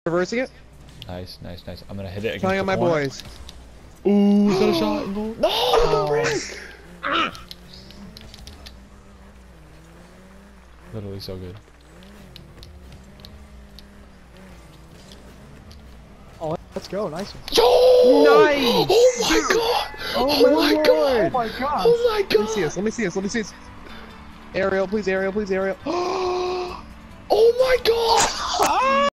Reversing it. Nice, nice, nice. I'm gonna hit it against Playing the on my corner. boys. Ooh, is that a shot? No, the brick! Literally so good. Oh, let's go. Nice one. Yo! Nice! Oh my god! Oh my god! Oh my god. Oh my god! Let me see this. Let me see this. Let me see this. Aerial, please, aerial, please, aerial. Oh my god!